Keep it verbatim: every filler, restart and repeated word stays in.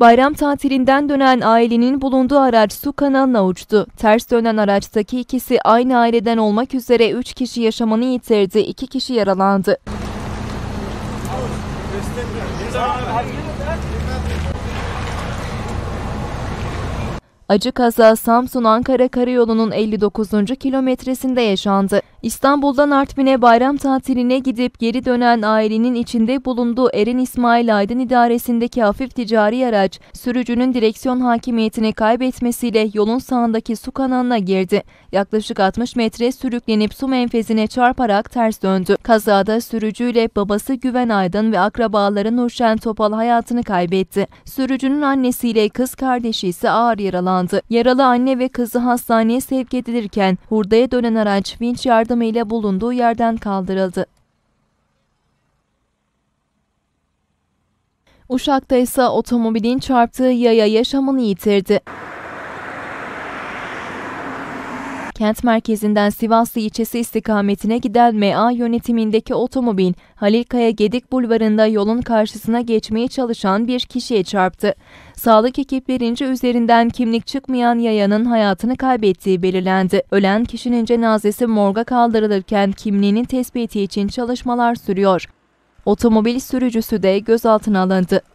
Bayram tatilinden dönen ailenin bulunduğu araç su kanalına uçtu. Ters dönen araçtaki ikisi aynı aileden olmak üzere üç kişi yaşamını yitirdi, iki kişi yaralandı. Acı kaza Samsun-Ankara Karayolu'nun elli dokuzuncu kilometresinde yaşandı. İstanbul'dan Artvin'e bayram tatiline gidip geri dönen ailenin içinde bulunduğu Eren İsmail Aydın idaresindeki hafif ticari araç, sürücünün direksiyon hakimiyetini kaybetmesiyle yolun sağındaki su kanalına girdi. Yaklaşık altmış metre sürüklenip su menfezine çarparak ters döndü. Kazada sürücüyle babası Güven Aydın ve akrabaları Nurşen Topal hayatını kaybetti. Sürücünün annesiyle kız kardeşi ise ağır yaralandı. Yaralı anne ve kızı hastaneye sevk edilirken hurdaya dönen araç vinç yardımıyla bulunduğu yerden kaldırıldı. Uşak'ta ise otomobilin çarptığı yaya yaşamını yitirdi. Kent merkezinden Sivaslı ilçesi istikametine giden M A yönetimindeki otomobil, Halilkaya Gedik Bulvarı'nda yolun karşısına geçmeye çalışan bir kişiye çarptı. Sağlık ekiplerince üzerinden kimlik çıkmayan yayanın hayatını kaybettiği belirlendi. Ölen kişinin cenazesi morga kaldırılırken kimliğinin tespiti için çalışmalar sürüyor. Otomobil sürücüsü de gözaltına alındı.